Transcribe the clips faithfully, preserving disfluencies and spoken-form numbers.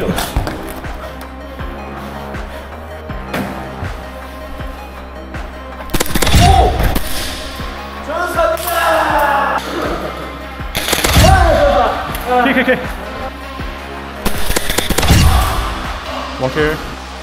킥킥킥. 원킬.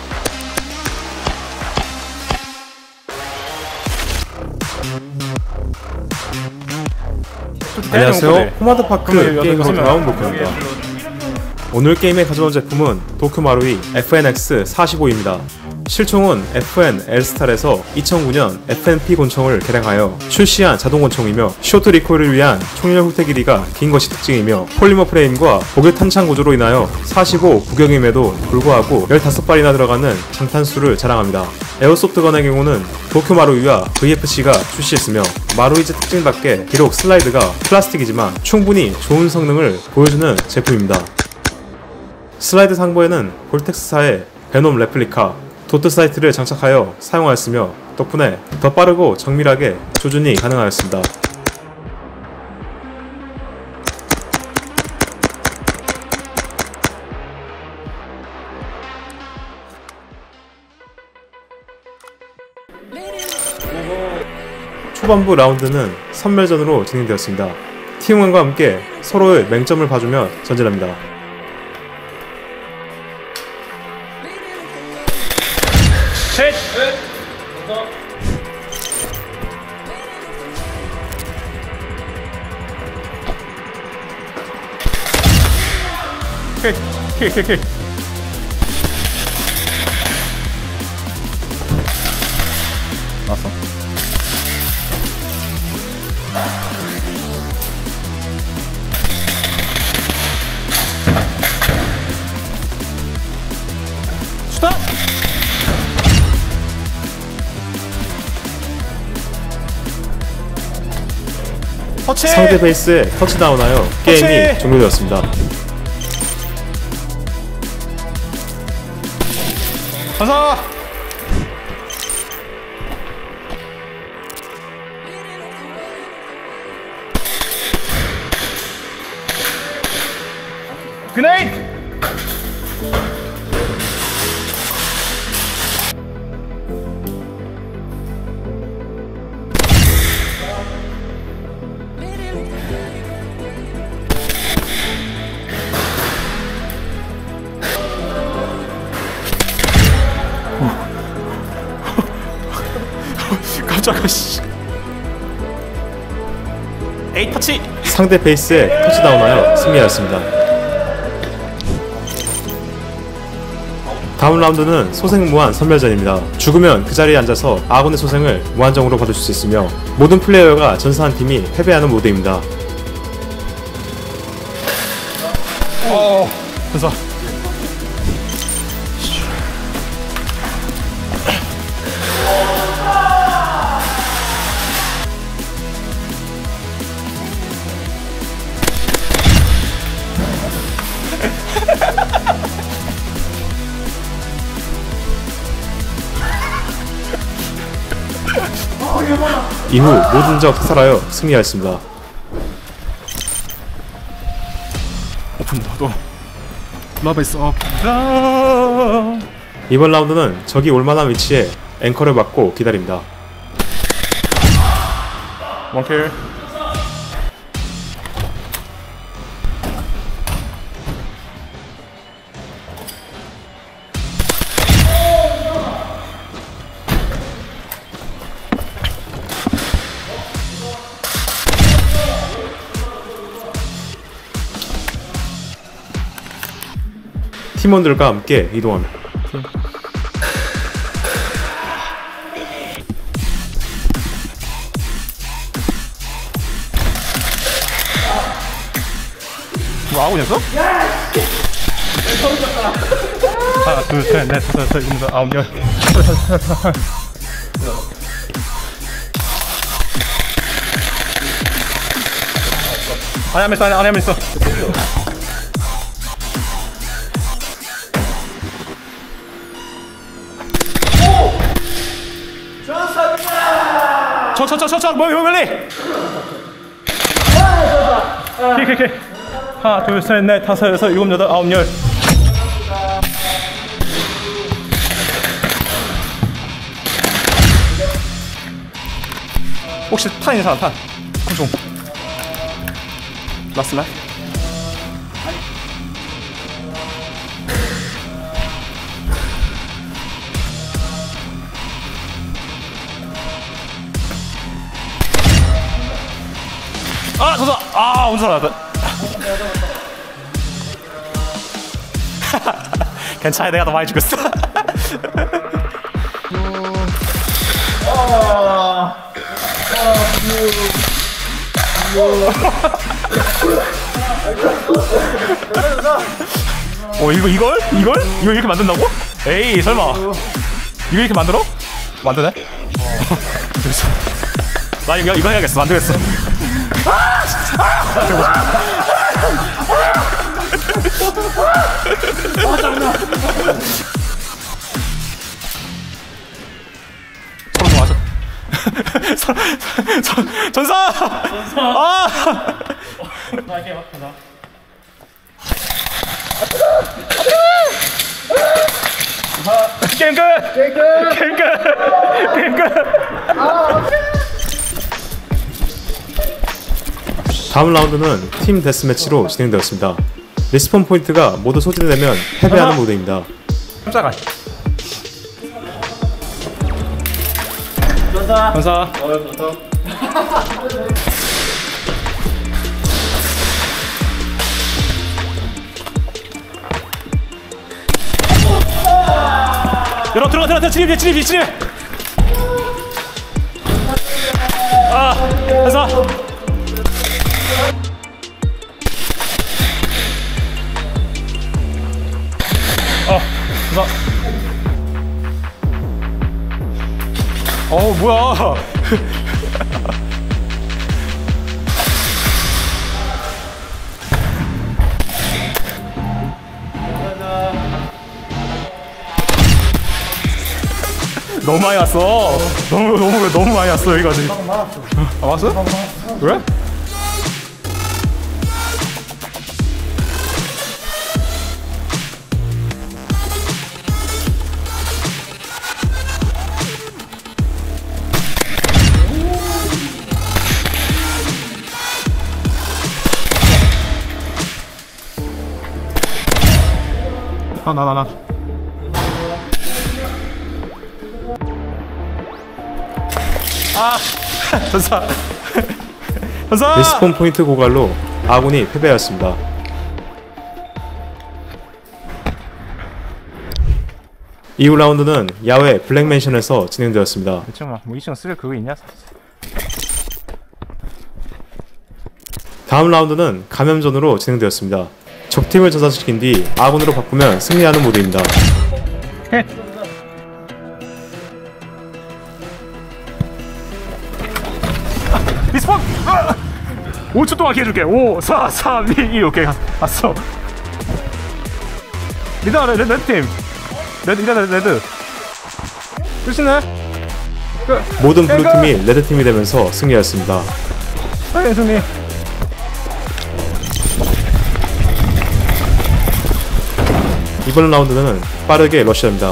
안녕하세요. 호마드파크 게임으로 돌아온 도쿄입니다. 오늘 게임에 가져온 제품은 도쿄마루이 에프엔엑스 사십오입니다. 실총은 에프엔 엘스탈에서 이천구 년 에프엔피 권총을 개량하여 출시한 자동 권총이며 쇼트 리콜을 위한 총열 후퇴 길이가 긴 것이 특징이며 폴리머 프레임과 고교 탄창 구조로 인하여 사십오 구경임에도 불구하고 십오 발이나 들어가는 장탄수를 자랑합니다. 에어소프트건의 경우는 도쿄마루이와 브이에프씨가 출시했으며 마루이즈 특징답게 비록 슬라이드가 플라스틱이지만 충분히 좋은 성능을 보여주는 제품입니다. 슬라이드 상부에는 볼텍스사의 베놈 레플리카 도트 사이트를 장착하여 사용하였으며 덕분에 더 빠르고 정밀하게 조준이 가능하였습니다. 초반부 라운드는 선멸전으로 진행되었습니다. 팀원과 함께 서로의 맹점을 봐주며 전진합니다. 셋! 킥! 킥! 킥! 킥! 왔어? 스탑! 터치! 상대 베이스에 터치다운하여 게임이 터치! 종료되었습니다. 가자! 그네이드! 깜짝아 씨. 에이 터치. 상대 베이스에 터치다운하여 승리하였습니다. 다음 라운드는 소생무한 선멸전입니다. 죽으면 그 자리에 앉아서 아군의 소생을 무한정으로 받을 수 있으며 모든 플레이어가 전사한 팀이 패배하는 모드입니다. 어, 됐어. 이후 모든 적 사살하여 승리하였습니다. 오픈 너도 러브 이스 업. 이번 라운드는 적이 올만한 위치에 앵커를 받고 기다립니다. 원킬. 팀원들과 함께 이동합니다. 뭐 하고 있었어? 하나 둘셋넷 다섯 여섯 일곱 여덟 아홉 열. 안에 한명 있어. 안에 한명 있어. 저저저저저 뭐 이거 빨리. 킥킥킥. 하나 둘 셋 넷 다섯 여섯 일곱 여덟 아홉 열. 혹시 탄 있는 사람 탄? 좀. 라스트 말. 아, 저다. 아, 운전 나왔다. 괜찮아, 내가 더 많이 죽였어. 어, 이거 이걸? 이걸? 이걸 이렇게 만든다고? 에이, 설마. 이거 이렇게 만들어? 만드네? 나 이거 이거 해야겠어. 만들겠어. 아, 짜증나. 서로 맞아. 전사! 전사! 아! 나게 막하다. 게임 끝! 게임 끝! 게임 끝! 게임 끝! 다음 라운드는 팀 데스매치로 진행되었습니다. 리스폰 포인트가 모두 소진되면 패배하는 무대입니다. 깜짝아. 전사. 전사. 어, 전사. 열어 들어가 들어가 진입 진입 진입. 아, 전사. 어, 전사. 어, 뭐야? 너무 많이 왔어. 너무 너무 너무 많이 왔어 여기까지. 아, 왔어? 그래? 아, 나, 나, 나. 아, 전사. 전사. 리스폰 포인트 고갈로 아군이 패배하였습니다. 이후 라운드는 야외 블랙맨션에서 진행되었습니다. 대충 뭐 이층 쓸 그거 있냐? 다음 라운드는 감염전으로 진행되었습니다. 적팀을 전사시킨 뒤 아군으로 바꾸면 승리하는 모드입니다. 리스폰! 아! 오 초 동안 기회 줄게. 오, 사, 삼, 이, 이. 오케이, 갔어. 리더, 레드, 레드 팀. 레드, 리더, 레드, 레드. 끝이네. 끝. 모든 블루팀이 레드팀이 되면서 승리하였습니다. 빨리 승리. 이번 라운드는 빠르게 러시합니다.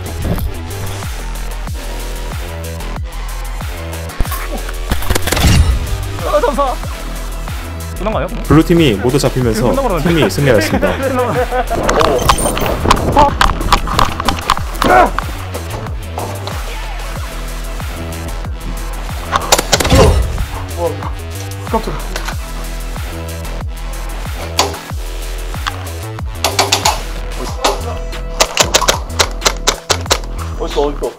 아, 전사. 끝난 거 아니야? 블루팀이 모두 잡히면서 팀이 승리하였습니다. 깜짝이야. 어딨어 어딨어.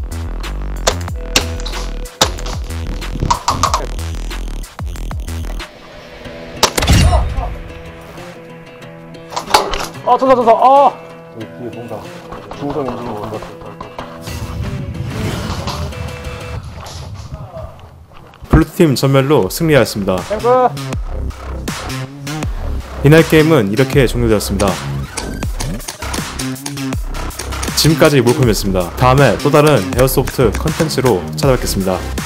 아, 전사 전사. 아, 여기 뒤에 뭔가 중성 엔진이 뭔가. 블루팀 전멸로 승리하였습니다. 땡크. 이날 게임은 이렇게 종료되었습니다. 지금까지 몰콤이었습니다. 다음에 또 다른 에어소프트 컨텐츠로 찾아뵙겠습니다.